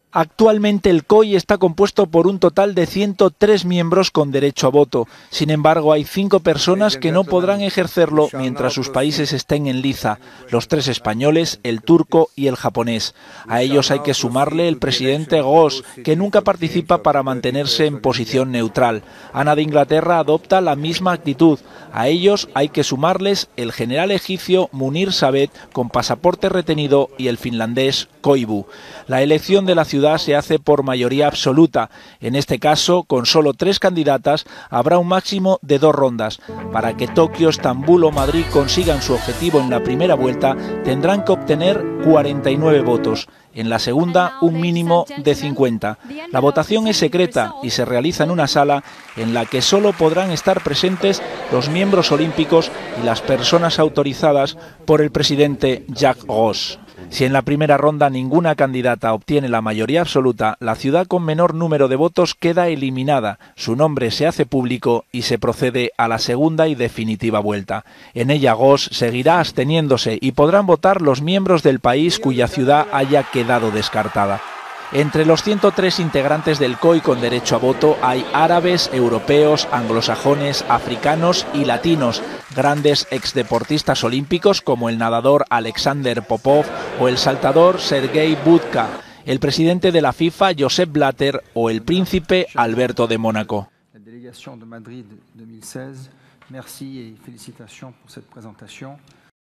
Actualmente el COI está compuesto por un total de 103 miembros con derecho a voto. Sin embargo, hay 5 personas que no podrán ejercerlo mientras sus países estén en liza: los 3 españoles, el turco y el japonés. A ellos hay que sumarle el presidente Ghosh, que nunca participa para mantenerse en posición neutral. Ana de Inglaterra adopta la misma actitud. A ellos hay que sumarles el general egipcio Munir Sabet, con pasaporte retenido, y el finlandés Koivu. La elección de la ciudad se hace por mayoría absoluta. En este caso, con solo 3 candidatas, habrá un máximo de 2 rondas. Para que Tokio, Estambul o Madrid consigan su objetivo en la primera vuelta, tendrán que obtener 49 votos. En la segunda, un mínimo de 50. La votación es secreta y se realiza en una sala en la que solo podrán estar presentes los miembros olímpicos y las personas autorizadas por el presidente Jacques Ghosh. Si en la primera ronda ninguna candidata obtiene la mayoría absoluta, la ciudad con menor número de votos queda eliminada, su nombre se hace público y se procede a la segunda y definitiva vuelta. En ella Ghosh seguirá absteniéndose y podrán votar los miembros del país cuya ciudad haya quedado descartada. Entre los 103 integrantes del COI con derecho a voto hay árabes, europeos, anglosajones, africanos y latinos, grandes exdeportistas olímpicos como el nadador Alexander Popov o el saltador Sergei Budka, el presidente de la FIFA Josep Blatter o el príncipe Alberto de Mónaco. La délégation de Madrid 2016, merci et félicitations pour cette présentation.